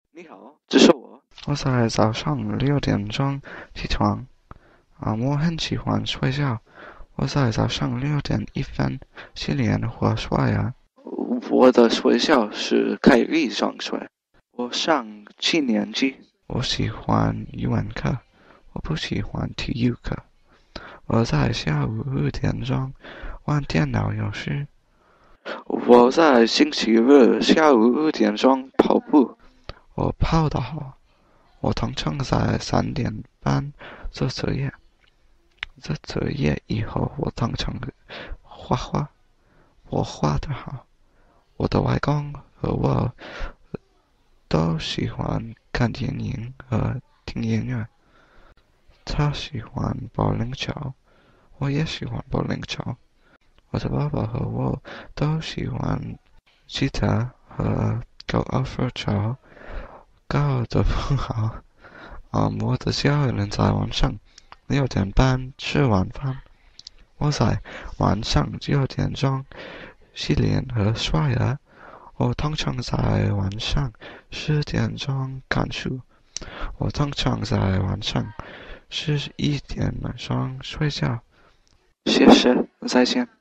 你好，这是我。 我在早上6点钟起床，我很喜欢睡觉。我在早上6点1分洗脸或刷牙。 我的学校是凯利上学，我上7年级。 我喜欢语文课，我不喜欢体育课。我在下午5点钟玩电脑游戏。 我在星期日下午5点钟跑步。 我跑得好。我通常在3点半做作业。做作业以后，我通常画画。我画得好。我的外公和我都喜欢看电影和听音乐。他喜欢保龄球，我也喜欢保龄球。我的爸爸和我都喜欢吉他和高尔夫球。高的不好。我的家人在晚上6点半吃晚饭。我在晚上9点钟洗脸和刷牙。我通常在晚上10点钟看书。我通常在晚上11点钟睡觉。 谢谢，再见。